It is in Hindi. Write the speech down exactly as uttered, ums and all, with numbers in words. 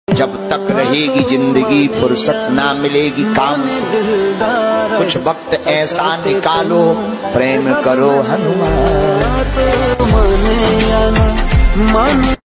जब तक रहेगी जिंदगी फुर्सत ना मिलेगी काम से, कुछ वक्त ऐसा निकालो प्रेम करो हनुमान।